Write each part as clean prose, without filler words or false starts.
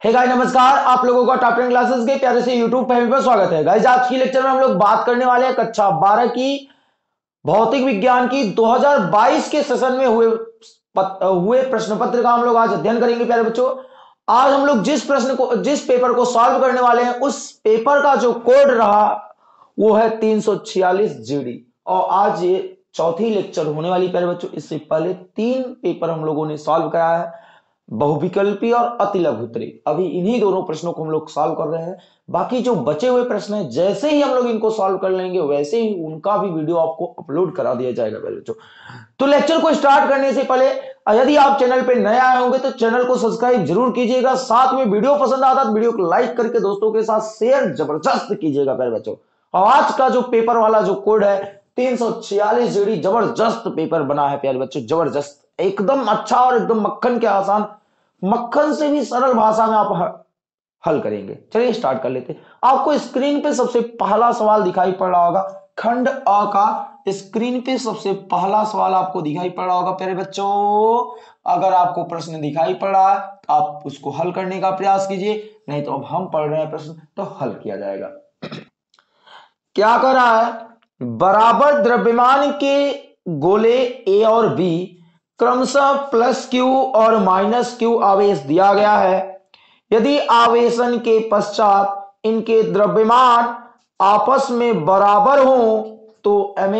Hey guys नमस्कार, आप लोगों का टॉप 10 क्लासेस के प्यारे से यूट्यूब फैमिली पर स्वागत है। गाइस आज की लेक्चर में हम लोग बात करने वाले हैं कक्षा 12 की भौतिक विज्ञान की 2022 के सेशन में हुए प्रश्न पत्र का हम लोग आज अध्ययन करेंगे। प्यारे बच्चों, आज हम लोग जिस पेपर को सॉल्व करने वाले हैं उस पेपर का जो कोड रहा वो है 346 जीडी। और आज ये चौथी लेक्चर होने वाली। प्यारे बच्चों, इससे पहले 3 पेपर हम लोगों ने सॉल्व कराया है, बहुविकल्पी और अतिलघुत्तरी। अभी इन्हीं दोनों प्रश्नों को हम लोग सॉल्व कर रहे हैं। बाकी जो बचे हुए प्रश्न हैं, जैसे ही हम लोग इनको सॉल्व कर लेंगे वैसे ही उनका भी वीडियो आपको अपलोड करा दिया जाएगा। पहले तो लेक्चर को स्टार्ट करने से पहले यदि आप चैनल पे नए आए होंगे तो चैनल को सब्सक्राइब जरूर कीजिएगा। साथ में वीडियो पसंद आता तो वीडियो को लाइक करके दोस्तों के साथ शेयर जबरदस्त कीजिएगा। प्यारे बच्चों, और आज का जो पेपर वाला जो कोड है 346 जीडी, जबरदस्त पेपर बना है। प्यारे बच्चों, जबरदस्त, एकदम अच्छा और एकदम मक्खन के आसान, मक्खन से भी सरल भाषा में आप हल करेंगे। चलिए स्टार्ट कर लेते हैं। आपको स्क्रीन पे सबसे पहला सवाल दिखाई पड़ रहा होगा, खंड अ का स्क्रीन पे सबसे पहला सवाल आपको दिखाई पड़ रहा होगा। प्यारे बच्चों, अगर आपको प्रश्न दिखाई पड़ रहा है तो आप उसको हल करने का प्रयास कीजिए, नहीं तो अब हम पढ़ रहे हैं प्रश्न तो हल किया जाएगा। क्या कर रहा है, बराबर द्रव्यमान के गोले ए और बी क्रमशः प्लस क्यू और माइनस क्यू आवेश दिया गया है। यदि आवेशन के पश्चात इनके द्रव्यमान आपस में बराबर हो तो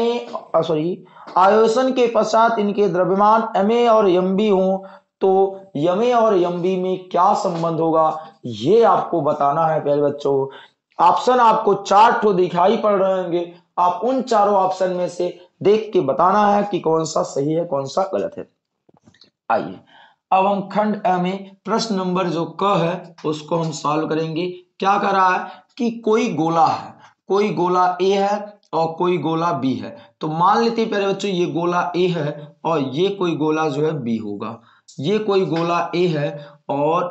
आवेशन के पश्चात इनके द्रव्यमान एमए और एमबी हो तो एमए और एमबी में क्या संबंध होगा, ये आपको बताना है। प्यारे बच्चों, ऑप्शन आपको 4 ठो दिखाई पड़ रहे होंगे। आप उन चारों ऑप्शन में से देख के बताना है कि कौन सा सही है कौन सा गलत है। आइए अब हम खंड अ में प्रश्न नंबर जो क है उसको हम सॉल्व करेंगे। क्या कर रहा है कि कोई गोला है, कोई गोला ए है और कोई गोला बी है। तो मान लेते हैं प्यारे बच्चों ये गोला ए है और ये कोई गोला जो है बी होगा। ये कोई गोला ए है और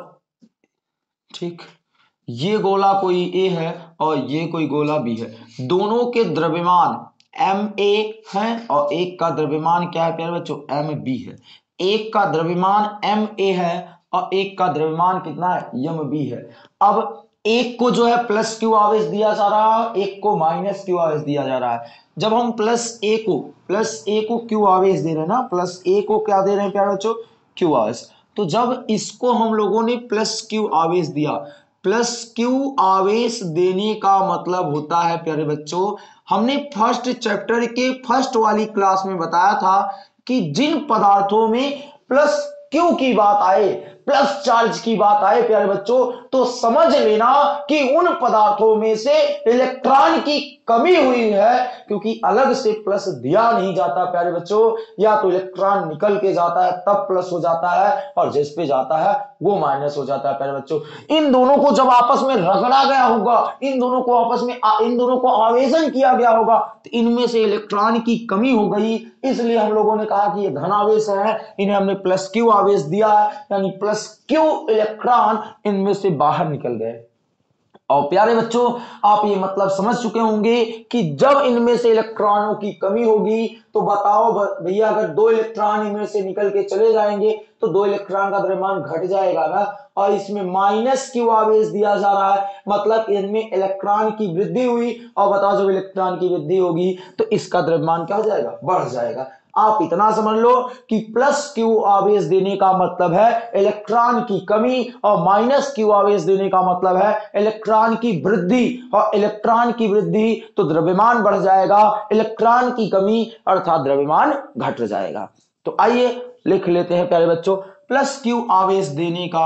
ठीक, ये गोला कोई ए है और ये कोई गोला बी है। दोनों के द्रव्यमान एम ए है और एक का द्रव्यमान क्या है प्यारे बच्चों, एम बी है। एक का द्रव्यमान एम ए है और एक का द्रव्यमान कितना है, एम बी है। अब एक को जो है प्लस क्यू आवेश दिया जा रहा है, एक को माइनस क्यू आवेश दिया जा रहा है। जब हम प्लस ए को क्यू आवेश दे रहे हैं ना, प्लस ए को क्या दे रहे हैं प्यारे बच्चों, क्यू आवेश। तो जब इसको हम लोगों ने प्लस क्यू आवेश दिया, प्लस क्यू आवेश देने का मतलब होता है प्यारे बच्चों, हमने फर्स्ट चैप्टर के फर्स्ट वाली क्लास में बताया था कि जिन पदार्थों में प्लस क्यू की बात आए, प्लस चार्ज की बात आए प्यारे बच्चों, तो समझ लेना कि उन पदार्थों में से इलेक्ट्रॉन की कमी हुई है, क्योंकि अलग से प्लस दिया नहीं जाता प्यारे बच्चों। या तो इलेक्ट्रॉन निकल के जाता है तब प्लस हो जाता है और जिस पे जाता है वो माइनस हो जाता है प्यारे बच्चों। इन दोनों को जब आपस में रगड़ा गया होगा, इन दोनों को आवेशन किया गया होगा तो इनमें से इलेक्ट्रॉन की कमी हो गई। इसलिए हम लोगों ने कहा कि ये धनावेश है, इन्हें हमने प्लस क्यू आवेश दिया है, यानी प्लस क्यू इलेक्ट्रॉन इनमें से बाहर निकल गए। और प्यारे बच्चों, आप ये मतलब समझ चुके होंगे कि जब इनमें से इलेक्ट्रॉनों की कमी होगी तो बताओ भैया, अगर 2 इलेक्ट्रॉन इनमें से निकल के चले जाएंगे तो 2 इलेक्ट्रॉन का द्रव्यमान घट जाएगा ना। और इसमें माइनस क्यू आवेश दिया जा रहा है, मतलब इनमें इलेक्ट्रॉन की वृद्धि हुई। और बताओ जब इलेक्ट्रॉन की वृद्धि होगी तो इसका द्रव्यमान क्या हो जाएगा, बढ़ जाएगा। आप इतना समझ लो कि प्लस क्यू आवेश देने का मतलब है इलेक्ट्रॉन की कमी और माइनस क्यू आवेश देने का मतलब है इलेक्ट्रॉन की वृद्धि। और इलेक्ट्रॉन की वृद्धि तो द्रव्यमान बढ़ जाएगा, इलेक्ट्रॉन की कमी अर्थात द्रव्यमान घट जाएगा। तो आइए लिख लेते हैं प्यारे बच्चों, प्लस क्यू आवेश देने का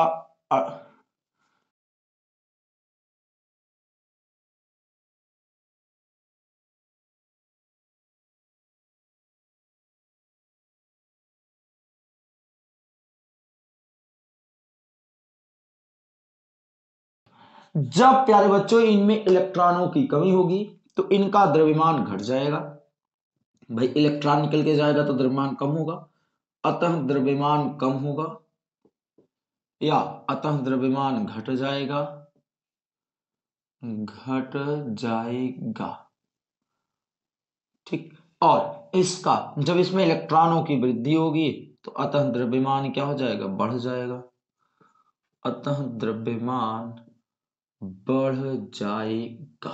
जब प्यारे बच्चों इनमें इलेक्ट्रॉनों की कमी होगी तो इनका द्रव्यमान घट जाएगा। भाई इलेक्ट्रॉन निकल के जाएगा तो द्रव्यमान कम होगा, अतः द्रव्यमान कम होगा या अतः द्रव्यमान घट जाएगा, घट जाएगा। ठीक, और इसका जब इसमें इलेक्ट्रॉनों की वृद्धि होगी तो अतः द्रव्यमान क्या हो जाएगा, बढ़ जाएगा। अतः द्रव्यमान बढ़ जाएगा।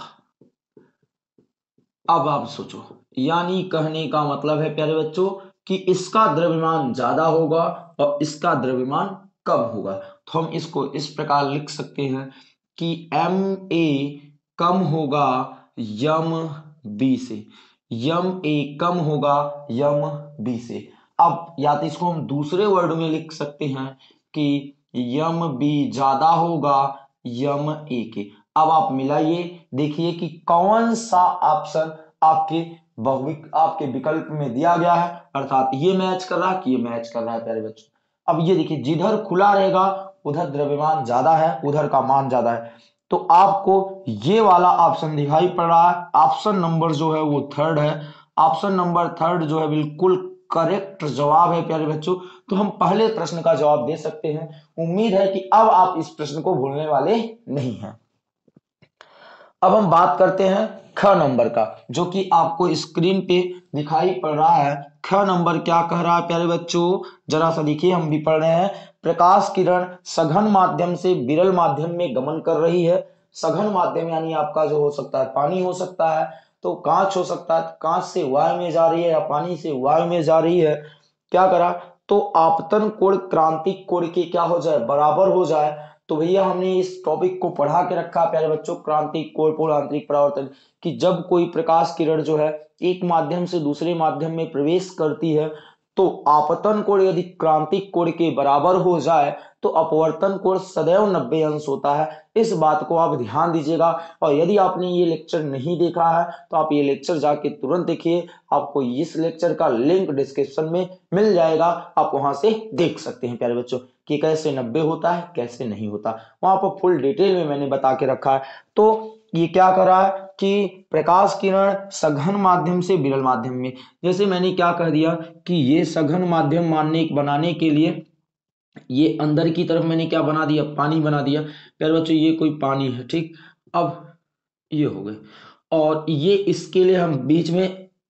अब आप सोचो, यानी कहने का मतलब है प्यारे बच्चों कि इसका द्रव्यमान ज्यादा होगा और इसका द्रव्यमान कम होगा। तो हम इसको इस प्रकार लिख सकते हैं कि एम ए कम होगा यम बी से, यम ए कम होगा यम बी से। अब या तो इसको हम दूसरे वर्ड में लिख सकते हैं कि यम बी ज्यादा होगा यम ए के। अब आप मिलाइए, देखिए कि कौन सा ऑप्शन आपके विकल्प में दिया गया है, अर्थात ये मैच कर रहा है कि ये मैच कर रहा है प्यारे बच्चों। अब ये देखिए, जिधर खुला रहेगा उधर द्रव्यमान ज्यादा है, उधर का मान ज्यादा है। तो आपको ये वाला ऑप्शन दिखाई पड़ रहा है, ऑप्शन नंबर जो है वो थर्ड है। ऑप्शन नंबर थर्ड जो है बिल्कुल करेक्ट जवाब है प्यारे बच्चों। तो हम पहले प्रश्न का जवाब दे सकते हैं। उम्मीद है कि अब आप इस प्रश्न को भूलने वाले नहीं हैं। अब हम बात करते हैं ख नंबर का, जो कि आपको स्क्रीन पे दिखाई पड़ रहा है। ख नंबर क्या कह रहा है प्यारे बच्चों, जरा सा देखिए, हम भी पढ़ रहे हैं। प्रकाश किरण सघन माध्यम से विरल माध्यम में गमन कर रही है। सघन माध्यम यानी आपका जो हो सकता है पानी हो सकता है, तो कांच हो सकता है, कांच से वायु में जा रही है या पानी से वायु में जा रही है। क्या करा, तो आपतन कोण क्रांतिक कोण के क्या हो जाए, बराबर हो जाए। तो भैया हमने इस टॉपिक को पढ़ा के रखा प्यारे बच्चों, क्रांतिक कोण पूर्ण आंतरिक परावर्तन, कि जब कोई प्रकाश किरण जो है एक माध्यम से दूसरे माध्यम में प्रवेश करती है तो आपतन कोण यदि क्रांतिक कोण के बराबर हो जाए तो अपवर्तन कोण सदैव 90 अंश होता है। इस बात को आप ध्यान दीजिएगा। और यदि आपने ये लेक्चर नहीं देखा है तो आप ये लेक्चर जाके तुरंत देखिए, आपको इस लेक्चर का लिंक डिस्क्रिप्शन में मिल जाएगा, आप वहां से देख सकते हैं प्यारे बच्चों कि कैसे 90 होता है कैसे नहीं होता। वहां पर फुल डिटेल में मैंने बता के रखा है। तो ये क्या कर रहा है कि प्रकाश किरण सघन माध्यम से विरल माध्यम में, जैसे मैंने क्या कह दिया कि ये सघन माध्यम बनाने के लिए ये अंदर की तरफ मैंने क्या बना दिया, पानी बना दिया प्यारे बच्चों। ये कोई पानी है, ठीक। अब ये हो गए, और ये इसके लिए हम बीच में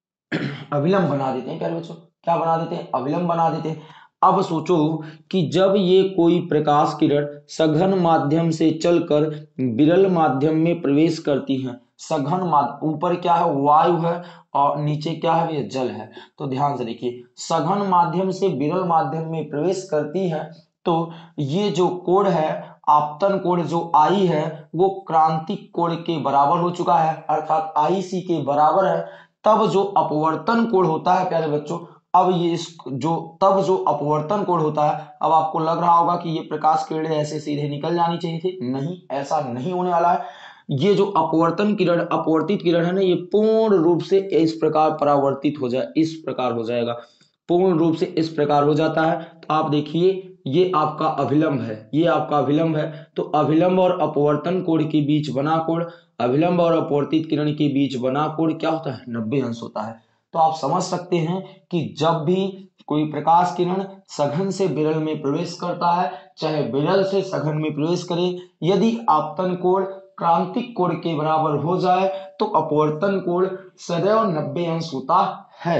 अविलंब बना देते हैं प्यारे बच्चों। क्या बना देते हैं, अविलंब बना देते हैं। अब सोचो कि जब ये कोई प्रकाश किरण सघन माध्यम से चलकर विरल माध्यम में प्रवेश करती है, सघन माध्यम ऊपर क्या है, वायु है, और नीचे क्या है, ये जल है। तो ध्यान से देखिए, सघन माध्यम से विरल माध्यम में प्रवेश करती है तो ये जो कोण है, आपतन कोण जो आई है वो क्रांतिक कोण के बराबर हो चुका है, अर्थात आई सी के बराबर है। तब जो अपवर्तन कोण होता है प्यारे बच्चों, अब ये इस जो तब जो अपवर्तन कोण होता है, अब आपको लग रहा होगा कि ये प्रकाश किरणें ऐसे सीधे निकल जानी चाहिए थी, नहीं, ऐसा नहीं होने वाला है। ये जो अपवर्तन किरण, अपवर्तित किरण है ना, ये पूर्ण रूप से इस प्रकार परावर्तित हो जाए, इस प्रकार हो जाएगा, पूर्ण रूप से इस प्रकार हो जाता है। तो आप देखिए, ये आपका अभिलंब है, ये आपका अभिलंब है। तो अभिलंब और अपवर्तन कोण के बीच बना कोण, अभिलंब और अपवर्तित किरण के बीच बना कोण क्या होता है, 90 अंश होता है। तो आप समझ सकते हैं कि जब भी कोई प्रकाश किरण सघन से विरल में प्रवेश करता है, चाहे विरल से सघन में प्रवेश करे, यदि आपतन कोण क्रांतिक कोण के बराबर हो जाए तो अपवर्तन कोण सदैव 90 अंश होता है।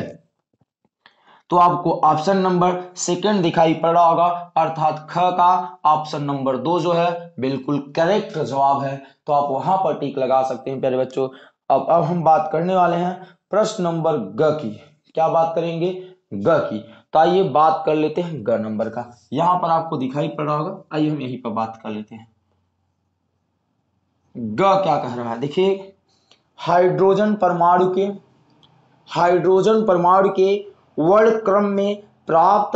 तो आपको ऑप्शन नंबर सेकंड दिखाई पड़ रहा होगा, अर्थात ख का ऑप्शन नंबर 2 जो है बिल्कुल करेक्ट जवाब है। तो आप वहां पर टिक लगा सकते हैं प्यारे बच्चों। अब हम बात करने वाले हैं प्रश्न नंबर ग की। क्या बात करेंगे, ग की। तो आइए बात कर लेते हैं ग नंबर का। यहां पर आपको दिखाई पड़ रहा होगा, आइए हम यहीं पर बात कर लेते हैं। ग क्या कह रहा है, देखिए, हाइड्रोजन परमाणु के वर्ण क्रम में प्राप्त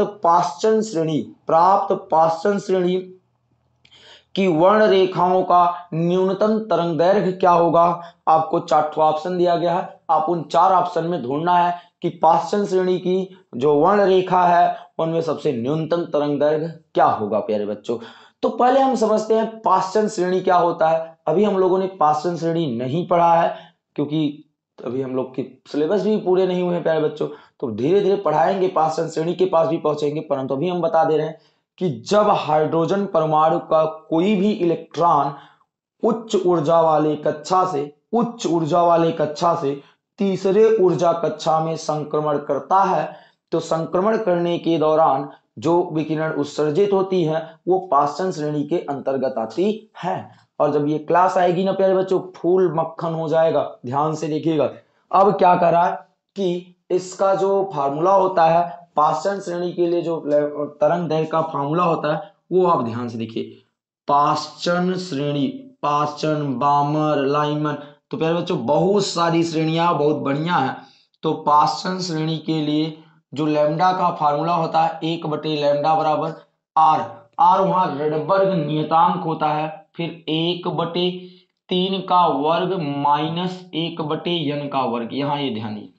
पाषाण श्रेणी की वर्ण रेखाओं का न्यूनतम तरंग दैर्घ्य क्या होगा। आपको 4 ऑप्शन दिया गया है, आप उन 4 ऑप्शन में ढूंढना है कि पाषाण श्रेणी की जो वर्ण रेखा है उनमें सबसे न्यूनतम तरंग दैर्घ्य क्या होगा प्यारे बच्चों। तो पहले हम समझते हैं पाषाण श्रेणी क्या होता है। अभी हम लोगों ने पाषाण श्रेणी नहीं पढ़ा है, क्योंकि अभी हम लोग के सिलेबस भी पूरे नहीं हुए हैं प्यारे बच्चों। तो धीरे धीरे पढ़ाएंगे, पाषाण श्रेणी के पास भी पहुंचेंगे, परंतु अभी हम बता दे रहे हैं कि जब हाइड्रोजन परमाणु का कोई भी इलेक्ट्रॉन उच्च ऊर्जा वाले कक्षा से तीसरे ऊर्जा कक्षा में संक्रमण करता है, तो संक्रमण करने के दौरान जो विकिरण उत्सर्जित होती है वो पाषाण श्रेणी के अंतर्गत आती है। और जब ये क्लास आएगी ना प्यारे बच्चों, फूल मक्खन हो जाएगा। ध्यान से देखिएगा। अब क्या करा है कि इसका जो फार्मूला होता है पाषाण श्रेणी के लिए, जो तरंग दैर्घ्य का फार्मूला होता है वो आप ध्यान से देखिए। पाषाण श्रेणी, पाषाण, बामर, लाइमन, तो प्यारे बच्चों बहुत सारी श्रेणियां बहुत बढ़िया है। तो पाषाण श्रेणी के लिए जो लैम्डा का फार्मूला होता है 1/लैम्डा बराबर आर। आर वहां रडबर्ग नियतांक होता है, फिर 1/3 का वर्ग माइनस 1/n का वर्ग, यहाँ ये ध्यान दिए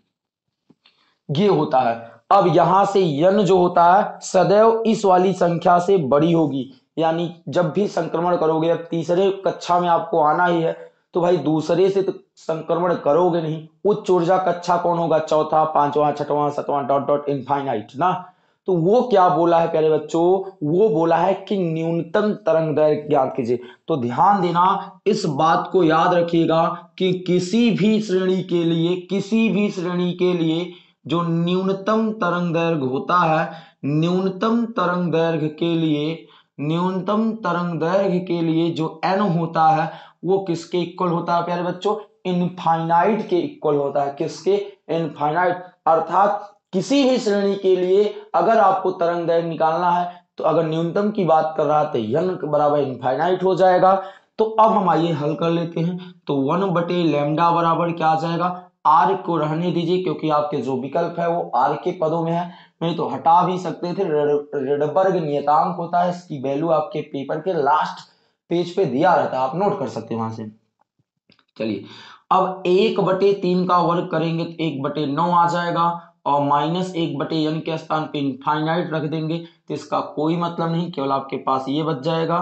ये होता है। अब यहां से n जो होता है सदैव इस वाली संख्या से बड़ी होगी, यानी जब भी संक्रमण करोगे, अब तीसरे कक्षा में आपको आना ही है तो भाई दूसरे से तो संक्रमण करोगे नहीं। उच्च ऊर्जा कक्षा कौन होगा? चौथा, पांचवा, छठवां, सातवां डॉट डॉट इनफाइनाइट ना। तो वो क्या बोला है प्यारे बच्चों? वो बोला है कि न्यूनतम तरंग दैर्घ्य ज्ञात कीजिए। तो ध्यान देना, इस बात को याद रखिएगा कि किसी भी श्रेणी के लिए, किसी भी श्रेणी के लिए जो न्यूनतम तरंग दैर्घ्य होता है, न्यूनतम तरंग दैर्घ्य के लिए, न्यूनतम तरंग दैर्घ्य के लिए जो n होता है वो किसके इक्वल होता है प्यारे बच्चों? इनफाइनाइट के इक्वल होता है। किसके? इनफाइनाइट। अर्थात किसी भी श्रेणी के लिए अगर आपको तरंग दैर्घ्य निकालना है तो अगर न्यूनतम की बात कर रहा है तो n बराबर इनफाइनाइट हो जाएगा। तो अब हम आइए हल कर लेते हैं। तो 1/लैम्डा बराबर क्या आ जाएगा? आर को रहने दीजिए क्योंकि आपके जो विकल्प है वो आर के पदों में है, नहीं तो हटा भी सकते थे। रडबर्ग नियतांक होता है, इसकी वैल्यू आपके पेपर के लास्ट पेज पे दिया रहता है, आप नोट कर सकते हैं वहां से। चलिए अब 1/3 का वर्ग करेंगे तो 1/9 आ जाएगा, और माइनस 1/n के स्थान पे इनफाइनाइट रख देंगे तो इसका कोई मतलब नहीं, केवल आपके पास ये बच जाएगा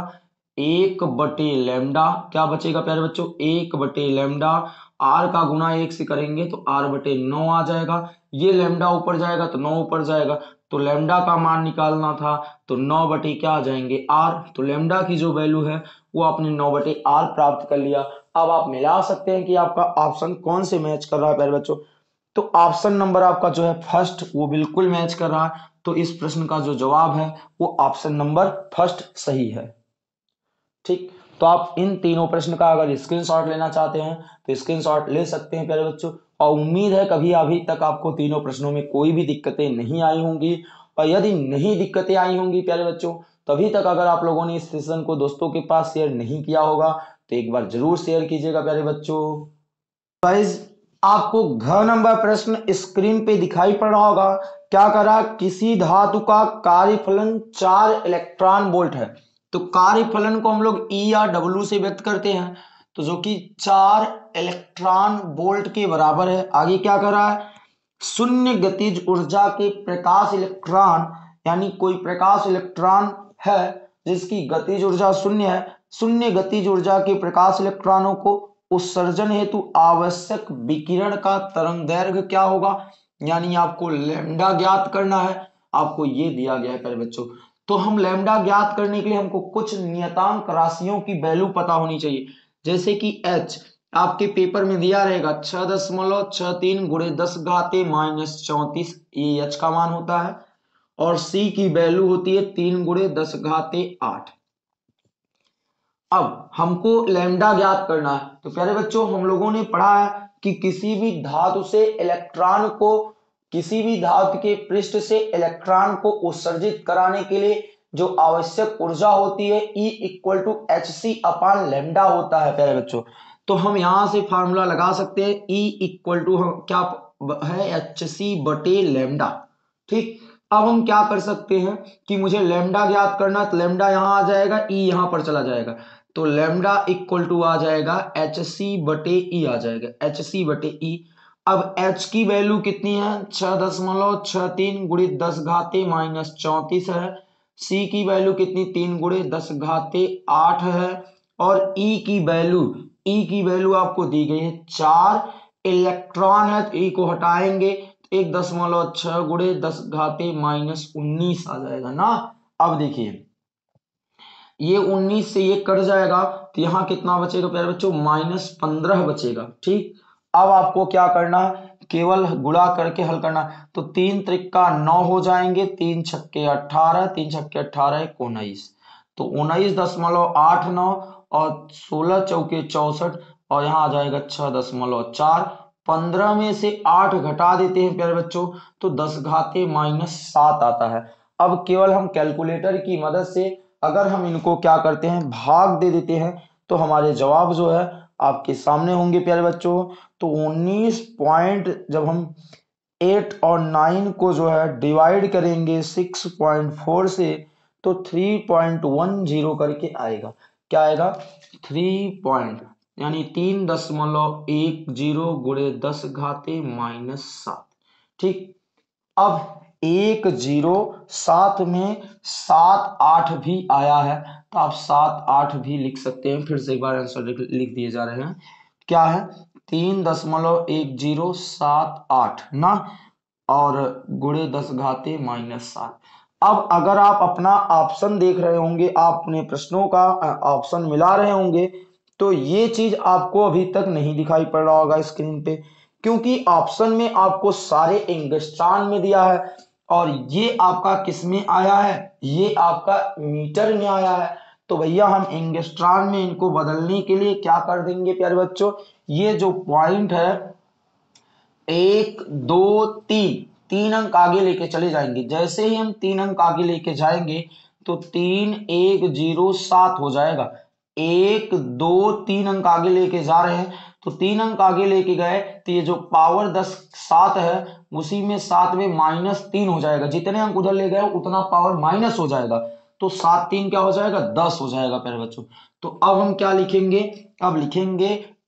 1/लैम्डा। क्या बचेगा प्यारे बच्चों? 1/लैम्डा। आर का गुना 1 से करेंगे तो r/9 आ जाएगा। ये लैम्डा ऊपर जाएगा तो 9 ऊपर जाएगा, तो लैम्डा का मान निकालना था तो 9 क्या आ जाएंगे? r। तो लैम्डा की जो वैल्यू है वो आपने 9/r प्राप्त कर लिया। अब आप मिला सकते हैं कि आपका ऑप्शन कौन से मैच कर रहा है प्यारे बच्चों। तो ऑप्शन नंबर आपका जो है फर्स्ट वो बिल्कुल मैच कर रहा है। तो इस प्रश्न का जो जवाब है वो ऑप्शन नंबर फर्स्ट सही है। ठीक, तो आप इन तीनों प्रश्न का अगर स्क्रीनशॉट लेना चाहते हैं तो स्क्रीनशॉट ले सकते हैं प्यारे बच्चों। और उम्मीद है कभी अभी तक आपको तीनों प्रश्नों में कोई भी दिक्कतें नहीं आई होंगी। और यदि नहीं दिक्कतें आई होंगी प्यारे बच्चों, तभी तक अगर आप लोगों ने इस सेशन को दोस्तों के पास शेयर नहीं किया होगा तो एक बार जरूर शेयर कीजिएगा प्यारे बच्चों। गाइस, आपको घ नंबर प्रश्न स्क्रीन पे दिखाई पड़ रहा होगा। क्या करा? किसी धातु का कार्यफलन 4 इलेक्ट्रॉन वोल्ट है। तो कार्यफलन को हम लोग ई या डब्ल्यू से व्यक्त करते हैं, तो जो कि 4 इलेक्ट्रॉन वोल्ट के बराबर है। आगे क्या करा है? शून्य गतिज ऊर्जा के प्रकाश इलेक्ट्रॉन, यानी कोई प्रकाश इलेक्ट्रॉन है जिसकी गतिज ऊर्जा शून्य है, शून्य गतिज ऊर्जा के प्रकाश इलेक्ट्रॉनों को उत्सर्जन हेतु आवश्यक विकिरण का तरंग दैर्घ्य क्या होगा, यानी आपको लैम्डा ज्ञात करना है। आपको ये दिया गया है प्यारे बच्चों। तो हम लैम्डा ज्ञात करने के लिए हमको कुछ नियतांक राशियों की वैल्यू पता होनी चाहिए। जैसे कि h आपके पेपर में दिया रहेगा 6.63 गुणे 10 घाते माइनस 34, ये h का मान होता है। और c की वैल्यू होती है 3 गुणे 10 घाते 8। अब हमको लैम्डा ज्ञात करना है। तो प्यारे बच्चों हम लोगों ने पढ़ा है कि किसी भी धातु से इलेक्ट्रॉन को, किसी भी धातु के पृष्ठ से इलेक्ट्रॉन को उत्सर्जित कराने के लिए जो आवश्यक ऊर्जा होती है E = hc/लैम्डा होता है प्यारे बच्चों। तो हम यहां से फार्मूला लगा सकते हैं E = क्या है? hc/लैम्डा। ठीक, अब हम क्या कर सकते हैं कि मुझे लैम्डा ज्ञात करना, तो लैम्डा यहां आ जाएगा, E यहां पर चला जाएगा, तो लैम्डा = आ जाएगा hc/E आ जाएगा, hc/E। अब h की वैल्यू कितनी है? 6.63 गुणे 10 घाते माइनस 34 है। c की वैल्यू कितनी? 3 गुणे 10 घाते 8 है। और E की वैल्यू आपको दी गई है 4 इलेक्ट्रॉन है, तो E को हटाएंगे 1.6 गुणे 10 घाते माइनस 19 आ जाएगा ना। अब देखिए ये 19 से ये कट जाएगा तो यहाँ कितना बचेगा प्यारे बच्चों? -15 बचेगा। ठीक, अब आपको क्या करना है केवल गुणा करके हल करना। तो 3 त्रिका 9 हो जाएंगे, 3 छक्के 18, 3 छक्के 18 19, तो 19.89 और 16 चौके 64 और यहाँ आ जाएगा 6.4। 15 में से 8 घटा देते हैं प्यारे बच्चों तो 10 घाते -7 आता है। अब केवल हम कैलकुलेटर की मदद से अगर हम इनको क्या करते हैं भाग दे देते हैं तो हमारे जवाब जो है आपके सामने होंगे प्यारे बच्चों। तो 19 पॉइंट जब हम 8 और 9 को जो है डिवाइड करेंगे 6.4 से तो 3.10 करके आएगा। क्या आएगा 3 पॉइंट यानी 3.10 गुणे 10 घाते -7। ठीक, अब 1 0 7 में 7 8 भी आया है तो आप 7 8 भी लिख सकते हैं। फिर से एक बार आंसर लिख दिए जा रहे हैं। क्या है 3.1078 ना और गुणे 10 घाते -7। अब अगर आप अपना ऑप्शन देख रहे होंगे, आप अपने प्रश्नों का ऑप्शन मिला रहे होंगे तो ये चीज आपको अभी तक नहीं दिखाई पड़ रहा होगा स्क्रीन पे, क्योंकि ऑप्शन में आपको सारे एंगस्ट्रॉन में दिया है और ये आपका किस में आया है, ये आपका मीटर में आया है। तो भैया हम एंगस्ट्रॉन में इनको बदलने के लिए क्या कर देंगे प्यारे बच्चों, ये जो पॉइंट है 1 2 3 3 अंक आगे लेके चले जाएंगे। जैसे ही हम 3 अंक आगे लेके जाएंगे तो 3 1 0 7 हो जाएगा। 1 2 3 अंक आगे लेके जा रहे हैं तो 3 अंक आगे लेके गए तो ये जो पावर 10 7 है उसी में 7 में -3 हो जाएगा। जितने अंक उधर ले गए उतना पावर माइनस हो जाएगा तो 7 3 क्या हो जाएगा 10 हो जाएगा प्यारे बच्चों। तो अब हम क्या लिखेंगे, अब लिखेंगे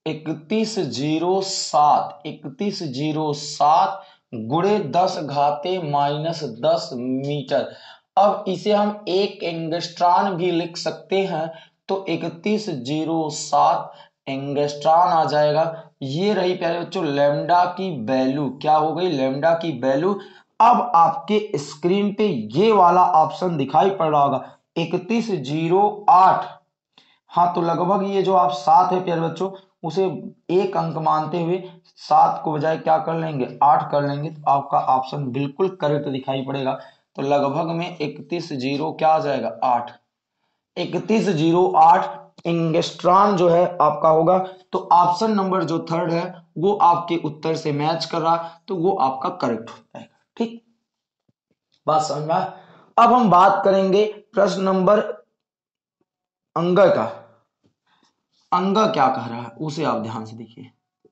3107 गुणे 10 घाते -10 मीटर। अब इसे हम एक एंगस्ट्रॉन भी लिख सकते हैं तो 3107 एंगस्ट्रॉन आ जाएगा। ये रही प्यारे बच्चों लैम्डा की वैल्यू, क्या हो गई लैम्डा की वैल्यू। अब आपके स्क्रीन पे ये वाला ऑप्शन दिखाई पड़ रहा होगा 3108। हाँ तो लगभग ये जो आप 7 है प्यारे बच्चों उसे एक अंक मानते हुए 7 को बजाय क्या कर लेंगे 8 कर लेंगे तो आपका ऑप्शन बिल्कुल करेक्ट दिखाई पड़ेगा। तो लगभग में 31 क्या आ जाएगा 8, 3108 एंगस्ट्रॉन जो है आपका होगा। तो ऑप्शन नंबर जो थर्ड है वो आपके उत्तर से मैच कर रहा तो वो आपका करेक्ट हो जाएगा। ठीक, बात समझ में। अब हम बात करेंगे प्रश्न नंबर अंग का। अंग क्या कह रहा है उसे आप ध्यान से देखिए।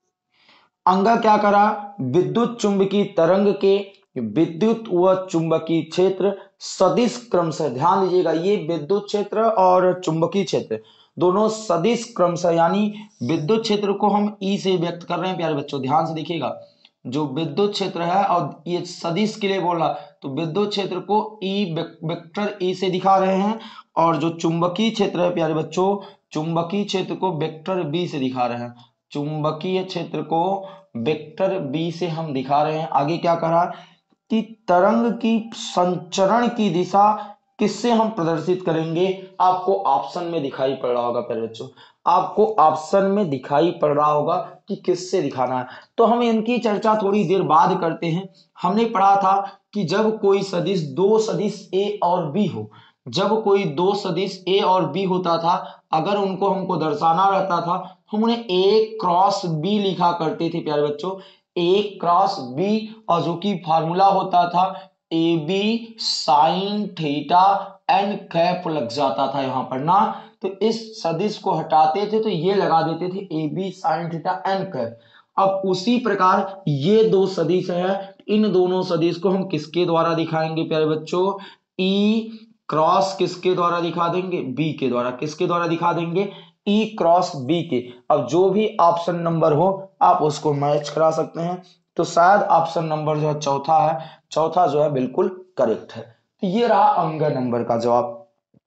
अंग क्या कह रहा, विद्युत चुंबकीय तरंग के विद्युत व चुंबकीय क्षेत्र सदिश क्रमशः, ध्यान दीजिएगा ये विद्युत क्षेत्र और चुंबकीय क्षेत्र दोनों सदिश क्रमशः, यानी विद्युत क्षेत्र को हम ई से व्यक्त कर रहे हैं प्यारे बच्चों, ध्यान से देखिएगा। जो विद्युत क्षेत्र है और ये सदिश के लिए बोल रहा तो विद्युत क्षेत्र को ई वेक्टर ई से दिखा रहे हैं और जो चुंबकीय क्षेत्र है प्यारे बच्चों चुंबकीय क्षेत्र को वेक्टर बी से दिखा रहे हैं। चुंबकीय क्षेत्र को वेक्टर बी से हम दिखा रहे हैं। आगे क्या कहा कि तरंग की संचरण की दिशा किससे हम प्रदर्शित करेंगे, आपको ऑप्शन में दिखाई पड़ रहा होगा प्यारे बच्चों, आपको ऑप्शन में दिखाई पड़ रहा होगा कि किससे दिखाना है। तो हम इनकी चर्चा थोड़ी देर बाद करते हैं। हमने पढ़ा था कि जब कोई सदिश दो सदिश ए और बी हो, जब कोई दो सदिश ए और बी होता था अगर उनको हमको दर्शाना रहता था हम उन्हें ए क्रॉस बी लिखा करते थे प्यारे बच्चों, ए क्रॉस बी और जो कि फार्मूला होता था A B sine theta N cap लग जाता था यहाँ पर ना। तो इस सदिश को हटाते थे तो ये लगा देते थे A B sine theta N cap. अब उसी प्रकार ये दो सदिश है, इन दोनों सदिश को हम किसके द्वारा दिखाएंगे प्यारे बच्चों, ई क्रॉस किसके द्वारा दिखा देंगे बी के द्वारा, किसके द्वारा दिखा देंगे ई क्रॉस बी के। अब जो भी ऑप्शन नंबर हो आप उसको मैच करा सकते हैं। तो शायद ऑप्शन नंबर जो है चौथा है, चौथा जो है बिल्कुल करेक्ट है। तो ये रहा अंग नंबर का जवाब।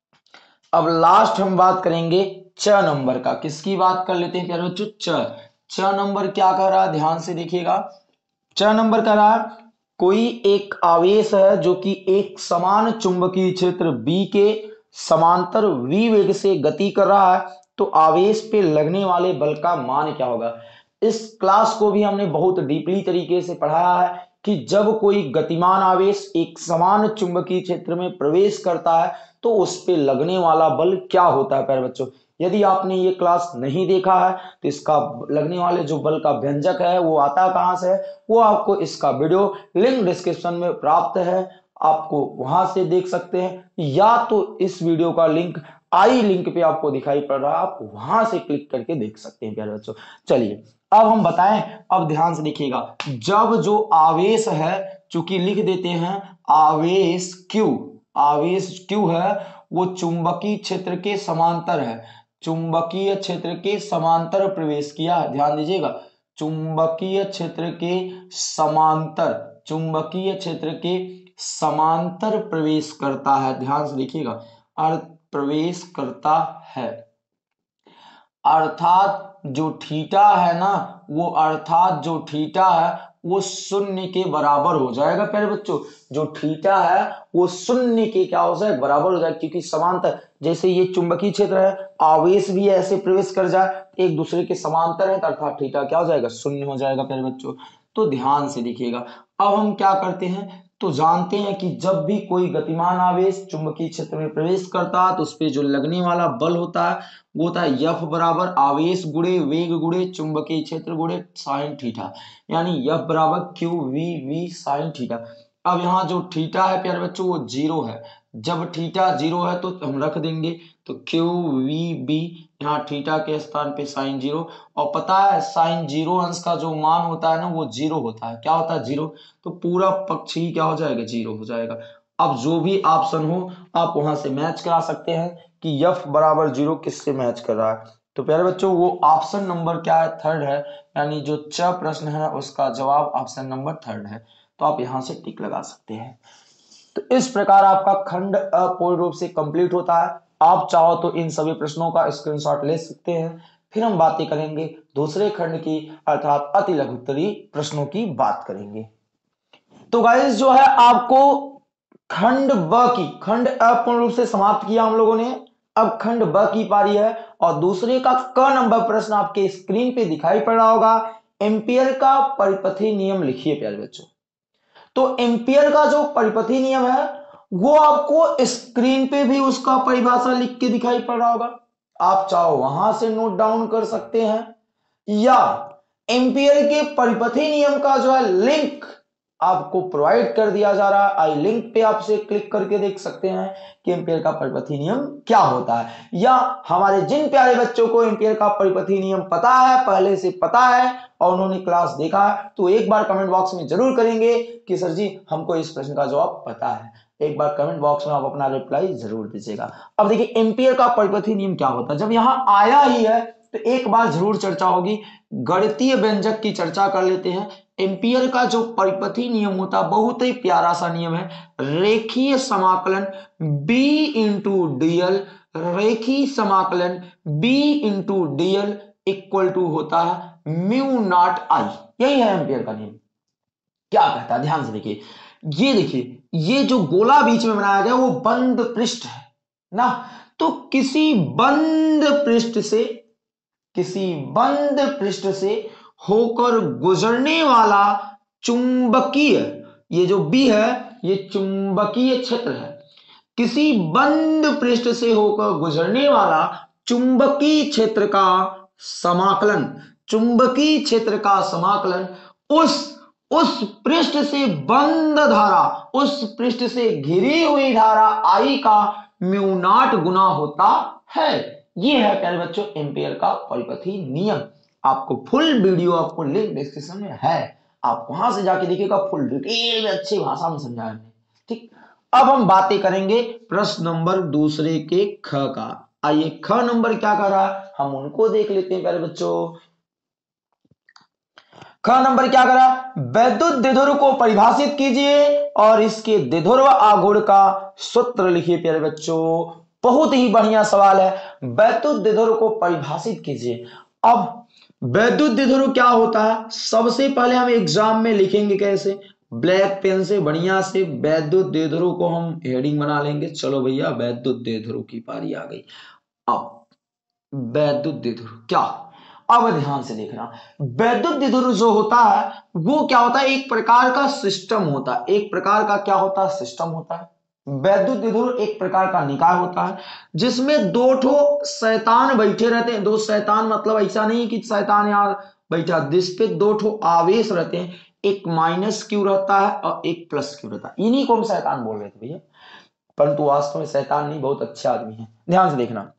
अब लास्ट हम बात करेंगे च नंबर का। किसकी बात कर लेते हैं प्यारे बच्चों, च नंबर क्या कर रहा है ध्यान से देखिएगा। च नंबर कह रहा है कोई एक आवेश है जो कि एक समान चुंबकीय क्षेत्र बी के समांतर v वेग से गति कर रहा है तो आवेश पे लगने वाले बल का मान क्या होगा। इस क्लास को भी हमने बहुत डीपली तरीके से पढ़ाया है कि जब कोई गतिमान आवेश एक समान चुंबकीय क्षेत्र में प्रवेश करता है तो उस पे लगने वाला बल क्या होता है प्यारे बच्चों। यदि आपने ये क्लास नहीं देखा है तो इसका लगने वाले जो बल का व्यंजक है वो आता कहां से है, वो आपको इसका वीडियो लिंक डिस्क्रिप्शन में प्राप्त है, आपको वहां से देख सकते हैं, या तो इस वीडियो का लिंक आई लिंक पे आपको दिखाई पड़ रहा है, आप वहां से क्लिक करके देख सकते हैं प्यारे बच्चों। चलिए अब हम बताएं, अब ध्यान से देखिएगा, जब जो आवेश है, चूंकि लिख देते हैं आवेश Q है वो चुंबकीय क्षेत्र के समांतर है, चुंबकीय क्षेत्र के समांतर प्रवेश किया, ध्यान दीजिएगा, चुंबकीय क्षेत्र के समांतर, चुंबकीय क्षेत्र के समांतर प्रवेश करता है, ध्यान से देखिएगा, प्रवेश करता है, अर्थात जो थीटा है ना वो, अर्थात जो थीटा है वो शून्य के बराबर हो जाएगा प्यारे बच्चों, जो थीटा है वो शून्य के क्या हो जाएगा, बराबर हो जाएगा, क्योंकि समांतर, जैसे ये चुंबकीय क्षेत्र है, आवेश भी ऐसे प्रवेश कर जाए एक दूसरे के समांतर है, अर्थात थीटा क्या हो जाएगा, शून्य हो जाएगा प्यारे बच्चों। तो ध्यान से देखिएगा, अब हम क्या करते हैं, तो जानते हैं कि जब भी कोई गतिमान आवेश चुंबकीय क्षेत्र में प्रवेश करता है तो उस पर जो लगने वाला बल होता है वो होता है F बराबर आवेश गुणे वेग गुणे चुंबकीय क्षेत्र गुणे साइन थीटा, यानी F बराबर क्यू वी साइन थीटा। अब यहाँ जो थीटा है प्यारे बच्चों वो जीरो है, जब थीटा जीरो है तो हम रख देंगे तो क्यू वी बी, यहाँ थीटा के स्थान पे साइन जीरो, और पता है साइन जीरो अंश का जो मान होता है ना वो जीरो होता है, क्या होता है, जीरो, तो पूरा पक्ष ही क्या हो जाएगा, जीरो हो जाएगा। अब जो भी ऑप्शन हो आप वहां से मैच करा सकते हैं कि F बराबर जीरो किससे मैच कर रहा है, तो प्यारे बच्चों वो ऑप्शन नंबर क्या है, थर्ड है, यानी जो च प्रश्न है उसका जवाब ऑप्शन नंबर थर्ड है, तो आप यहां से टिक लगा सकते हैं। तो इस प्रकार आपका खंड पूर्ण रूप से कंप्लीट होता है। आप चाहो तो इन सभी प्रश्नों का स्क्रीनशॉट ले सकते हैं। फिर हम बातें करेंगे दूसरे खंड की, अर्थात अति लघुत्तरीय प्रश्नों की बात करेंगे। तो गाइस जो है आपको खंड ब की, खंड अ पूर्ण रूप से समाप्त किया हम लोगों ने, अब खंड ब की पारी है, और दूसरे का क नंबर प्रश्न आपके स्क्रीन पे दिखाई पड़ रहा होगा। एम्पियर का परिपथी नियम लिखिए प्यारे बच्चों। तो एम्पियर का जो परिपथी नियम है वो आपको स्क्रीन पे भी उसका परिभाषा लिख के दिखाई पड़ रहा होगा, आप चाहो वहां से नोट डाउन कर सकते हैं, या एम्पियर के परिपथी नियम का जो है लिंक आपको प्रोवाइड कर दिया जा रहा है, आई लिंक पे आपसे क्लिक करके देख सकते हैं कि एम्पियर का परिपथी नियम क्या होता है। या हमारे जिन प्यारे बच्चों को एम्पियर का परिपथी नियम पता है, पहले से पता है और उन्होंने क्लास देखा है, तो एक बार कमेंट बॉक्स में जरूर करेंगे कि सर जी हमको इस प्रश्न का जवाब पता है, एक बार कमेंट बॉक्स में आप अपना रिप्लाई जरूर दीजिएगा। अब देखिए एम्पियर का परिपथी नियम क्या होता है, जब यहां आया ही है तो एक बार जरूर चर्चा होगी, गणितीय व्यंजक की चर्चा कर लेते हैं। एम्पियर का जो परिपथी नियम होता है बहुत ही प्यारा सा नियम है, रेखीय समाकलन B इंटू डीएल, रेखीय समाकलन B into DL equal to होता है म्यू नॉट आई, यही है एम्पियर का नियम। क्या कहता है ध्यान से देखिए, ये देखिए ये जो गोला बीच में बनाया गया वो बंद पृष्ठ है ना, तो किसी बंद पृष्ठ से, किसी बंद पृष्ठ से होकर गुजरने वाला चुंबकीय, ये जो बी है ये चुंबकीय क्षेत्र है, किसी बंद पृष्ठ से होकर गुजरने वाला चुंबकीय क्षेत्र का समाकलन, चुंबकीय क्षेत्र का समाकलन उस पृष्ठ से बंद धारा, उस पृष्ठ से घिरी हुई धारा आई का म्यू नॉट गुना होता है। ये है प्यारे बच्चों एम्पियर का परिपथी नियम। आपको फुल वीडियो आपको लिंक डिस्क्रिप्शन में है, आप वहां से जाके देखिएगा, फुल डिटेल में अच्छी भाषा में समझाया है, ठीक। अब हम बातें करेंगे प्रश्न नंबर दूसरे के ख का। आइए ख नंबर क्या कर रहा है हम उनको देख लेते हैं प्यारे बच्चों। ख नंबर क्या करा, वैद्युत द्विध्रुव को परिभाषित कीजिए और इसके द्विध्रुव आघूर्ण का सूत्र लिखिए प्यारे बच्चों। बहुत ही बढ़िया सवाल है, वैद्युत द्विध्रुव को परिभाषित कीजिए। अब वैद्युत द्विध्रुव क्या होता है, सबसे पहले हम एग्जाम में लिखेंगे कैसे, ब्लैक पेन से बढ़िया से वैद्युत द्विध्रुव को हम हेडिंग बना लेंगे। चलो भैया वैद्युत द्विध्रुव की पारी आ गई। अब वैद्युत द्विध्रुव क्या, अब ध्यान से देखना, वैद्युत द्विध्रुव जो होता है वो क्या होता है, एक प्रकार का सिस्टम होता है, एक प्रकार का क्या होता है, सिस्टम होता है। वैद्युत द्विध्रुव एक प्रकार का निकाय होता है जिसमें दो ठो शैतान बैठे रहते हैं। दो शैतान मतलब ऐसा नहीं कि शैतान यार बैठा, जिस पे दो ठो आवेश रहते हैं, एक माइनस क्यू रहता है और एक प्लस क्यू रहता है। इन्हीं को हम शैतान बोल रहे थे भैया, परंतु वास्तव में शैतान नहीं, बहुत अच्छे आदमी है। ध्यान से देखना,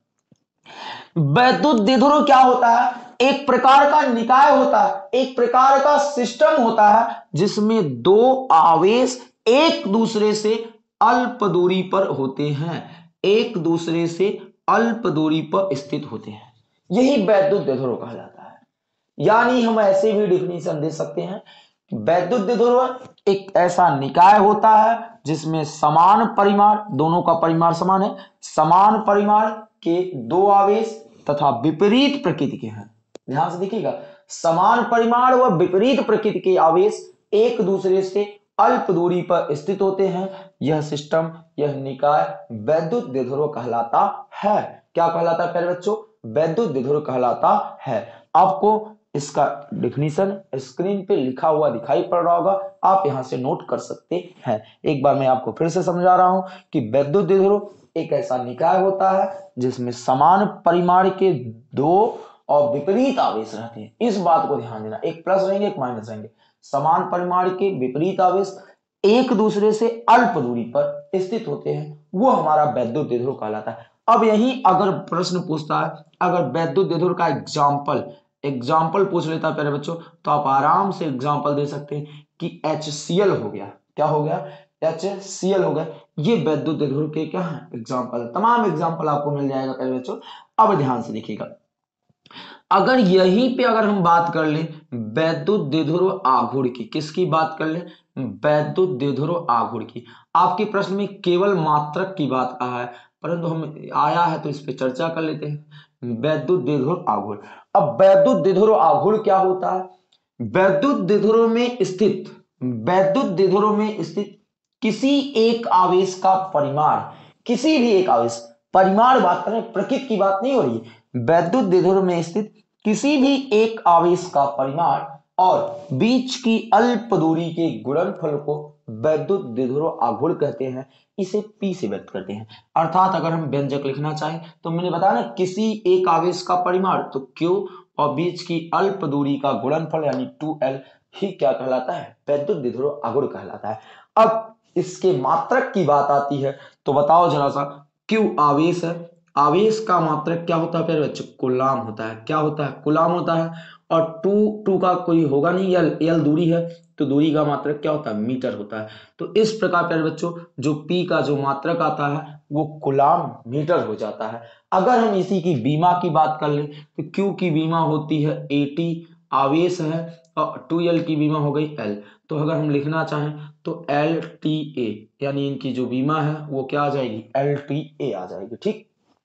वैद्युत द्विध्रुव क्या होता है, एक प्रकार का निकाय होता है, एक प्रकार का सिस्टम होता है जिसमें दो आवेश एक दूसरे से अल्प दूरी पर होते हैं, एक दूसरे से अल्प दूरी पर स्थित होते हैं, यही वैद्युत द्विध्रुव कहा जाता है। यानी हम ऐसे भी डिफिनीशन दे सकते हैं, वैद्युत द्विध्रुव एक ऐसा निकाय होता है जिसमें समान परिमाण, दोनों का परिमाण समान है, समान परिमाण के दो आवेश तथा विपरीत प्रकृति के हैं। ध्यान से देखिएगा, समान परिमाण व विपरीत प्रकृति के आवेश एक दूसरे से अल्प दूरी पर स्थित होते हैं। यह सिस्टम, यह निकाय वैद्युत द्विध्रुव कहलाता है। क्या कहलाता है प्यारे बच्चों, वैद्युत द्विध्रुव कहलाता है। आपको इसका डिफिनीशन स्क्रीन पे लिखा हुआ दिखाई पड़ रहा होगा, आप यहां से नोट कर सकते हैं। एक बार मैं आपको फिर से समझा रहा हूं कि वैद्युत द्विध्रुव एक ऐसा निकाय होता है जिसमें समान परिमाण के दो और विपरीत आवेश रहते हैं। इस बात को ध्यान देना, एक प्लस रहेंगे एक माइनस रहेंगे, समान परिमाण के विपरीत आवेश एक दूसरे से अल्प दूरी पर स्थित होते हैं, वो हमारा वैद्युत द्विध्रुव कहलाता है। अब यही अगर प्रश्न पूछता है, अगर वैद्युत द्विध्रुव का एग्जाम्पल पूछ लेता है प्यारे बच्चों, तो आप आराम से एग्जाम्पल दे सकते हैं कि HCl हो गया। क्या हो गया, HCl हो गया। ये वैद्युत द्विध्रुव के क्या है, एग्जाम्पल। तमाम एग्जाम्पल आपको मिल जाएगा प्यारे बच्चों। अब ध्यान से देखिएगा, अगर यहीं पे अगर हम बात कर लें वैद्युत द्विध्रुव आघूर्ण की, किसकी बात कर लें, वैद्युत द्विध्रुव आघूर्ण की। आपके प्रश्न में केवल मात्रक की बात कहा है, परंतु हम आया है तो इस पे चर्चा कर लेते हैं। वैद्युत द्विध्रुव आघूर्ण, अब वैद्युत द्विध्रुव आघूर्ण क्या होता है, वैद्युत द्विध्रुव में स्थित, वैद्युत द्विध्रुव में स्थित किसी एक आवेश का परिमाण, किसी भी एक आवेश, परिमाण बात करें, प्रकृति की बात नहीं हो रही है। वैद्युत द्विध्रुव में स्थित किसी भी एक आवेश का परिमाण और बीच की अल्प दूरी के गुणनफल को वैद्युत द्विध्रुव आघूर्ण कहते हैं। इसे P से व्यक्त करते हैं। अर्थात अगर हम व्यंजक लिखना चाहें तो मैंने बताया ना, किसी एक आवेश का परिमाण तो Q और बीच की अल्प दूरी का गुणनफल यानी 2L ही क्या कहलाता है, वैद्युत द्विध्रुव आघूर्ण कहलाता है। अब इसके मात्रक की बात आती है तो बताओ जरा सा, Q आवेश है, आवेश का मात्रक क्या होता है प्यारे बच्चों, कूलाम होता है। क्या होता है, कूलाम होता है। और टू का कोई होगा नहीं, एल दूरी है तो दूरी का मात्रक क्या होता है, मीटर होता है। तो इस प्रकार प्यारे बच्चों जो P का जो मात्रक आता है वो कूलाम मीटर हो जाता है। अगर हम इसी की बीमा की बात कर लें तो Q की बीमा होती है 80, आवेश है, और 2L की बीमा हो गई L। तो अगर हम लिखना चाहें तो LTA, यानी इनकी जो बीमा है वो क्या आ जाएगी, LTA आ जाएगी। ठीक,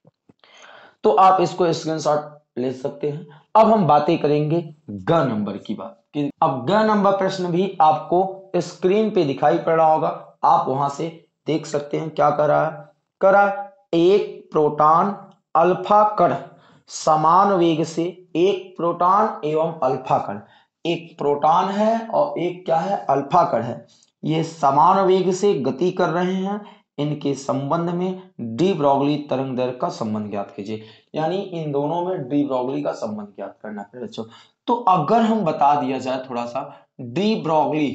तो आप इसको स्क्रीनशॉट ले सकते हैं। अब हम बातें करेंगे ग नंबर की बात कि अब ग नंबर प्रश्न भी आपको स्क्रीन पे दिखाई पड़ रहा होगा, आप वहां से देख सकते हैं। क्या कर रहा है, करा एक प्रोटॉन अल्फा कण समान वेग से, एक प्रोटॉन एवं अल्फा कण, एक प्रोटॉन है और एक क्या है, अल्फा कण है, ये समान वेग से गति कर रहे हैं। इनके संबंध में डी ब्रॉगली तरंग दैर्घ्य का संबंध ज्ञात कीजिए। यानी इन दोनों में डी ब्रॉगली का संबंध ज्ञात करना है बच्चों। तो अगर हम बता दिया जाए थोड़ा सा, डी ब्रॉगली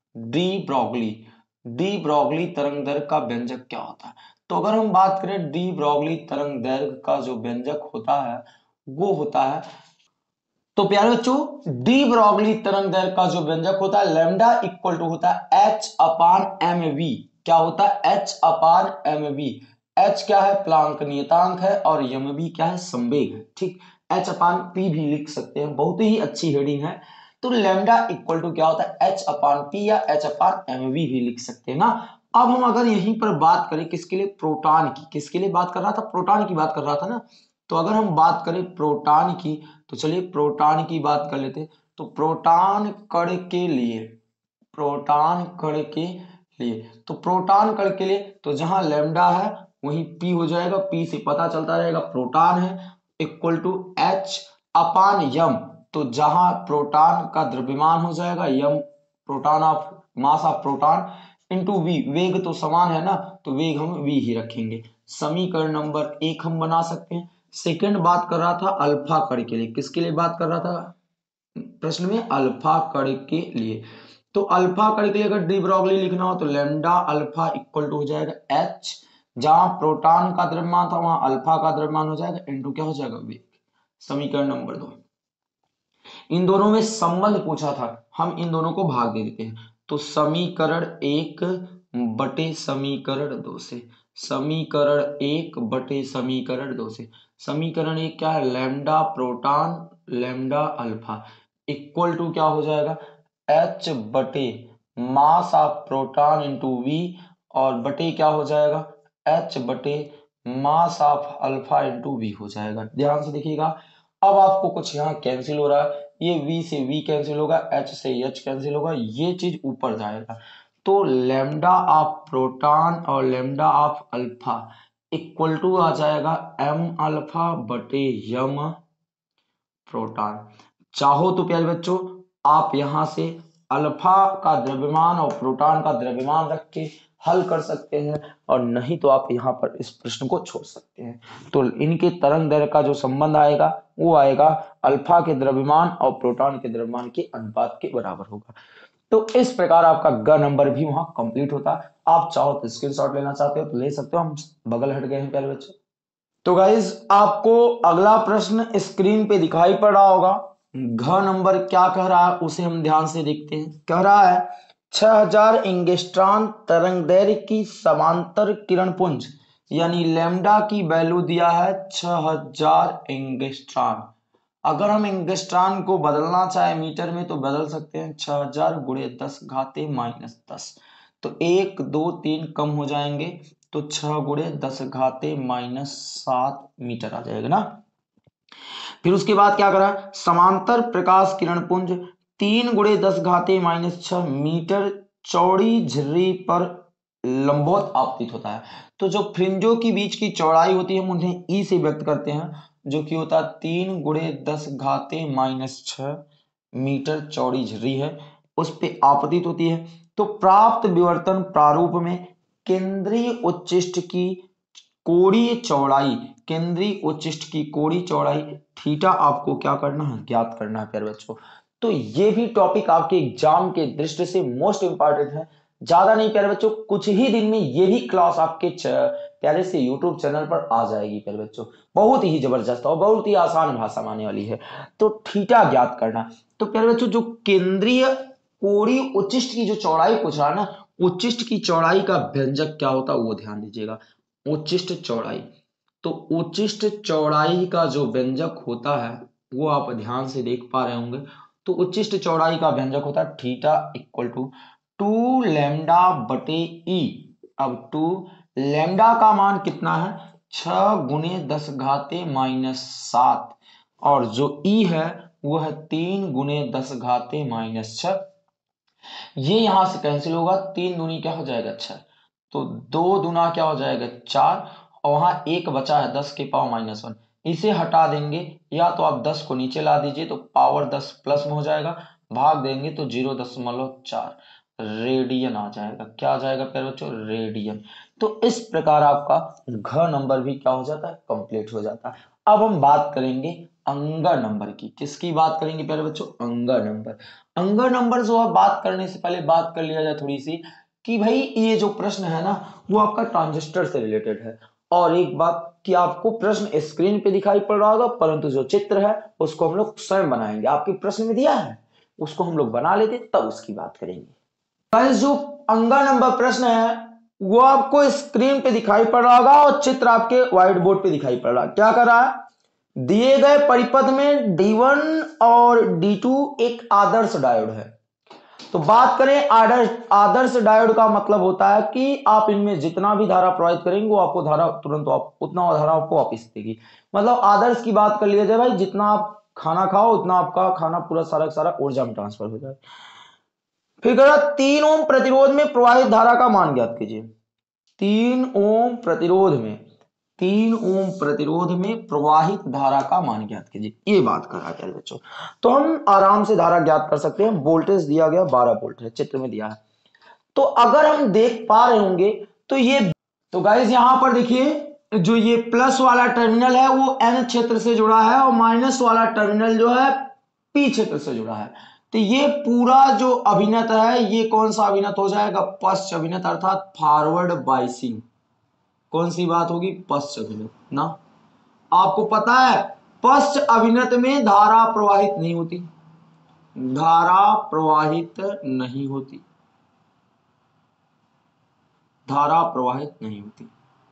तरंग दैर्घ्य का व्यंजक क्या होता है, तो अगर हम बात करें डी ब्रॉगली तरंग दैर्घ्य का जो व्यंजक होता है वो होता है, तो प्यारे बच्चों डी ब्रॉगली तरंग दैर्घ्य का जो व्यंजक होता है लैम्डा इक्वल टू होता है H/mv। क्या होता है, H/mv। H क्या है, प्लांक नियतांक है, और mv क्या है, संवेग है। ठीक, H/p भी लिख सकते हैं, बहुत ही अच्छी हेडिंग है। तो लैम्डा इक्वल टू क्या होता है, H/p या H/mv भी लिख सकते हैं ना। अब हम अगर यहीं पर बात करें किसके लिए, प्रोटॉन की, किसके लिए बात कर रहा था, प्रोटॉन की बात कर रहा था ना। तो अगर हम बात करें प्रोटॉन की, तो चलिए प्रोटॉन की बात कर लेते हैं। तो प्रोटॉन कण के लिए, प्रोटॉन कण के लिए, तो प्रोटॉन कण के लिए तो जहां लैम्डा है वहीं P हो जाएगा, P से पता चलता रहेगा प्रोटॉन है, equal to H upon m, तो जहां प्रोटॉन का द्रव्यमान हो जाएगा m, proton of mass of proton into v, वेग तो समान है ना, तो वेग हम वी ही रखेंगे। समीकरण नंबर 1 हम बना सकते हैं। सेकंड बात कर रहा था अल्फा कण के लिए, किसके लिए बात कर रहा था प्रश्न में, अल्फा कण के लिए। तो अल्फा कण के लिए अगर डी ब्रॉगली लिखना हो तो लैम्डा अल्फा इक्वल टू हो जाएगा एच, जहां प्रोटॉन का द्रव्यमान था वहां अल्फा का द्रव्यमान हो जाएगा इनटू क्या हो जाएगा वेग। समीकरण नंबर 2, इन दोनों में संबंध पूछा था, हम इन दोनों को भाग दे देते हैं। तो समीकरण 1 बटे समीकरण 2 से, समीकरण 1 बटे समीकरण 2 से, समीकरण 1 क्या है, lambda proton lambda alpha equal to क्या हो जाएगा, एच बटे mass of proton into v, और बटे क्या हो जाएगा, एच बटे mass of alpha into v हो जाएगा। ध्यान से देखिएगा, अब आपको कुछ यहाँ कैंसिल हो रहा है, ये v से v कैंसिल होगा, h से h कैंसिल होगा, ये चीज ऊपर जाएगा। तो लैम्डा ऑफ प्रोटॉन और lambda of alpha equal to आ जाएगा m अल्फा बटे यम प्रोटॉन। चाहो तो प्यारे बच्चों आप यहां से अल्फा का द्रव्यमान और प्रोटॉन का द्रव्यमान रख के हल कर सकते हैं, और नहीं तो आप यहाँ पर इस प्रश्न को छोड़ सकते हैं। तो इनके तरंग दैर्घ्य का जो संबंध आएगा वो आएगा अल्फा के द्रव्यमान और प्रोटॉन के द्रव्यमान के अनुपात के बराबर होगा। तो इस प्रकार आपका ग नंबर भी वहां कंप्लीट होता है। आप चाहो तो स्क्रीनशॉट लेना चाहते हो तो ले सकते हो, हम बगल हट गए हैं प्यारे बच्चों। तो गाइज आपको अगला प्रश्न स्क्रीन पे दिखाई पड़ रहा होगा, घ नंबर क्या कह रहा है उसे हम ध्यान से देखते हैं। कह रहा है 6000 एंगस्ट्रॉन तरंगदैर्घ्य की समांतर किरण पुंज, यानी लैम्डा की वैल्यू दिया है 6000 एंगस्ट्रॉन। अगर हम एंगस्ट्रॉन को बदलना चाहे मीटर में तो बदल सकते हैं, 6000 गुणे 10 घाते -10, तो 1 2 3 कम हो जाएंगे, तो 6 गुणे 10 घाते -7 मीटर आ जाएगा ना। फिर उसके बाद क्या करा, समांतर प्रकाश किरण पुंज 3 गुणे 10 घाते -6 मीटर चौड़ी झिर्री पर लंबवत आपतित होता है। तो जो फ्रिंजों की बीच की चौड़ाई होती है हम उन्हें ई से व्यक्त करते हैं, जो कि होता है 3 गुणे 10 घाते -6 मीटर चौड़ी झिर्री है, उस पे आपतित होती है। तो प्राप्त विवर्तन प्रारूप में केंद्रीय उच्चिष्ट की कोणीय चौड़ाई, केंद्रीय उच्चिष्ट की कोणीय चौड़ाई थीटा आपको क्या करना है, ज्ञात करना है प्यारे बच्चों। तो ये भी टॉपिक आपके एग्जाम के दृष्टि से मोस्ट इंपॉर्टेंट है। ज्यादा नहीं प्यारे बच्चों, कुछ ही दिन में ये भी क्लास आपके प्यारे से यूट्यूब चैनल पर आ जाएगी प्यारे बच्चों। बहुत ही जबरदस्त और बहुत ही आसान भाषा में आने वाली है। तो थीटा ज्ञात करना, तो प्यारे बच्चों जो केंद्रीय कोणीय उच्चिष्ट की जो चौड़ाई पूछ रहा है ना, उच्चिष्ट की चौड़ाई का व्यंजक क्या होता है वो ध्यान दीजिएगा, उच्चिष्ट चौड़ाई। तो उच्चिष्ट चौड़ाई का जो व्यंजक होता है वो आप ध्यान से देख पा रहे होंगे। तो उच्चिष्ट चौड़ाई का व्यंजक होता है थीटा इक्वल टू 2 लैम्डा बटे ई। अब 2 लैम्डा का मान कितना है, 6 गुणे 10 घाते -7, और जो ई है वो है 3 गुणे 10 घाते -6। ये यहां से कैंसिल होगा, 3 दूनी क्या हो जाएगा 6, तो 2 दूना क्या हो जाएगा 4, और वहां एक बचा है 10 के पावर -1, इसे हटा देंगे, या तो आप 10 को नीचे ला दीजिए तो पावर 10 प्लस में हो जाएगा, भाग देंगे तो 0.4 रेडियन आ जाएगा। क्या आ जाएगा प्यारे बच्चों, रेडियन। तो इस प्रकार आपका घ नंबर भी क्या हो जाता है, कंप्लीट हो जाता है। अब हम बात करेंगे अंगा नंबर की, किसकी बात करेंगे प्यारे बच्चों, अंगा नंबर। अंगा नंबर जो है बात करने से पहले बात कर लिया जाए थोड़ी सी कि भाई ये जो प्रश्न है ना वो आपका ट्रांजिस्टर से रिलेटेड है। और एक बात कि आपको प्रश्न स्क्रीन पे दिखाई पड़ रहा होगा, परंतु जो चित्र है उसको हम लोग स्वयं बनाएंगे, आपके प्रश्न में दिया है उसको हम लोग बना लेते तब उसकी बात करेंगे। गाइस जो अंगा नंबर प्रश्न है वो आपको स्क्रीन पे दिखाई पड़ रहा होगा और चित्र आपके व्हाइट बोर्ड पे दिखाई पड़ रहा है। क्या कर रहा है, दिए गए परिपथ में D1 और D2 एक आदर्श डायोड है। तो बात करें आदर्श डायोड का मतलब होता है कि आप इनमें जितना भी धारा प्रवाहित करेंगे वो आपको धारा तुरंत उतना धारा आपको वापस देगी। मतलब आदर्श की बात कर लिया जाए भाई, जितना आप खाना खाओ उतना आपका खाना पूरा सारा ऊर्जा में ट्रांसफर हो जाए। फिर 3 ओम प्रतिरोध में प्रवाहित धारा का मान ज्ञात कीजिए। 3 ओम प्रतिरोध में 3 ओम प्रतिरोध में प्रवाहित धारा का मान ज्ञात कीजिए, ये बात कर रहा है बच्चों। तो हम आराम से धारा ज्ञात कर सकते हैं। वोल्टेज दिया गया 12 वोल्ट है, चित्र में दिया है। तो अगर हम देख पा रहे होंगे तो ये, तो गाइस यहां पर देखिए जो ये प्लस वाला टर्मिनल है वो एन क्षेत्र से जुड़ा है और माइनस वाला टर्मिनल जो है पी क्षेत्र से जुड़ा है। तो ये पूरा जो अभिनत है ये कौन सा अभिनत हो जाएगा? पश्च अभिनत, अर्थात फॉरवर्ड बाइसिंग। कौन सी बात होगी? पश्च अभिनत ना। आपको पता है पश्च अभिनत में धारा प्रवाहित नहीं होती, धारा प्रवाहित नहीं होती, धारा प्रवाहित नहीं होती,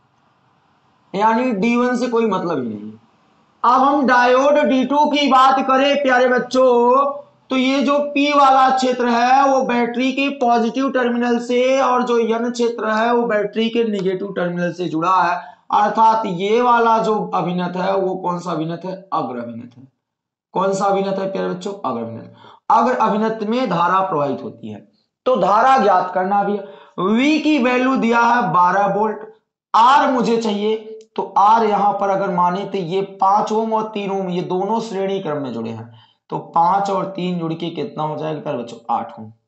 यानी D1 से कोई मतलब ही नहीं है। अब हम डायोड D2 की बात करें प्यारे बच्चों, तो ये जो P वाला क्षेत्र है वो बैटरी के पॉजिटिव टर्मिनल से और जो N क्षेत्र है वो बैटरी के नेगेटिव टर्मिनल से जुड़ा है, अर्थात ये वाला जो अभिनत है वो कौन सा अभिनत है? अग्र अभिनत है। कौन सा अभिनत है प्यारे बच्चों? अग्र अभिनत। अग्र अभिनत में धारा प्रवाहित होती है। तो धारा ज्ञात करना भी है। V की वैल्यू दिया है 12 वोल्ट, R मुझे चाहिए, तो R यहां पर अगर माने तो ये 5 ओम और 3 ओम ये दोनों श्रेणी क्रम में जुड़े हैं, तो 5 और 3 जुड़ के कितना हो जाएगा प्यारे बच्चों? 8 ओम।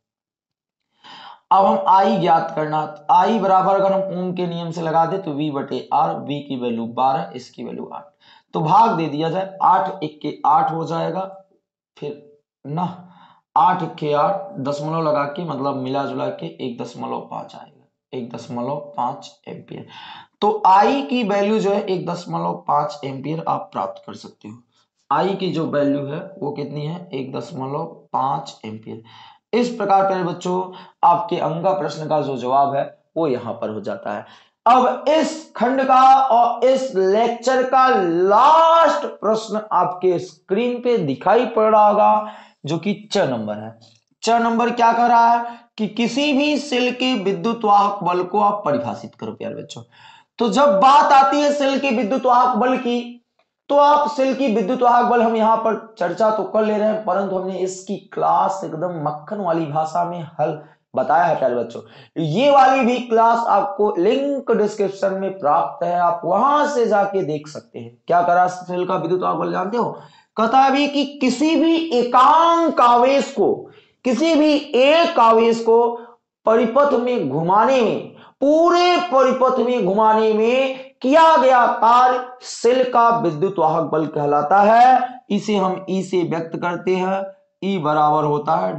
अब हम I ज्ञात करना, I बराबर अगर हम ओम के नियम से लगा दे तो V बटे R, V की वैल्यू 12, इसकी वैल्यू 8, तो भाग दे दिया जाए, 8 1 के 8 हो जाएगा, फिर ना 8 के 8 दशमलव लगा के मतलब मिला जुला के 1.5 आएगा, 1.5 एम्पियर। तो I की वैल्यू जो है 1.5 एम्पियर आप प्राप्त कर सकते हो। I की जो वैल्यू है वो कितनी है? 1.5 एम्पियर। इस प्रकार प्यारे बच्चों आपके अंक का प्रश्न का जो जवाब है वो यहां पर हो जाता है। अब इस खंड का और इस लेक्चर का लास्ट प्रश्न आपके स्क्रीन पे दिखाई पड़ रहा होगा, जो कि च नंबर है। च नंबर क्या कर रहा है कि किसी भी सेल के विद्युत वाहक बल को आप परिभाषित करो प्यारे बच्चों। तो जब बात आती है सेल के विद्युत वाहक बल की, तो आप सेल की विद्युत वाहक बल हम यहां पर चर्चा तो कर ले रहे हैं, परंतु हमने इसकी क्लास एकदम मक्खन वाली भाषा में हल बताया है प्यारे बच्चों। ये वाली भी क्लास आपको लिंक डिस्क्रिप्शन में प्राप्त है, आप वहां से जाके देख सकते हैं। क्या करा सेल का विद्युत वाहक बल जानते हो? कहता है कि किसी भी एकांक आवेश को, किसी भी एक आवेश को परिपथ में घुमाने में, पूरे परिपथ में घुमाने में किया गया कार्य सेल का विद्युत वाहक बल कहलाता है। इसे हम ई से व्यक्त करते हैं, ई बराबर होता है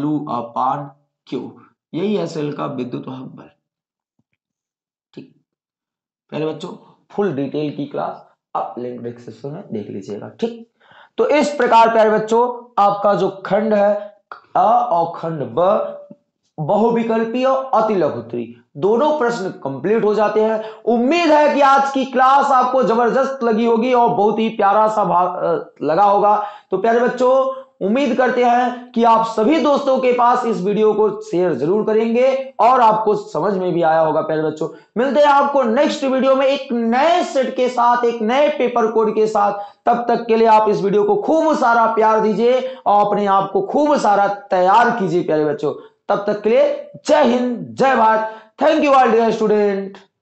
W/Q। यही है सेल का विद्युत वाहक बल। ठीक, पहले बच्चों फुल डिटेल की क्लास आप लिंक डिस्क्रिप्शन में देख लीजिएगा। ठीक, तो इस प्रकार प्यारे बच्चों आपका जो खंड है अ और खंड ब, बहुविकल्पी और अतिलघुत्तरी, दोनों प्रश्न कंप्लीट हो जाते हैं। उम्मीद है कि आज की क्लास आपको जबरदस्त लगी होगी और बहुत ही प्यारा सा लगा होगा। तो प्यारे बच्चों उम्मीद करते हैं कि आप सभी दोस्तों के पास इस वीडियो को शेयर जरूर करेंगे और आपको समझ में भी आया होगा। प्यारे बच्चों मिलते हैं आपको नेक्स्ट वीडियो में एक नए सेट के साथ, एक नए पेपर कोड के साथ। तब तक के लिए आप इस वीडियो को खूब सारा प्यार दीजिए और अपने आप को खूब सारा तैयार कीजिए प्यारे बच्चों। तब तक के लिए जय हिंद, जय Bharat. Thank you all dear student.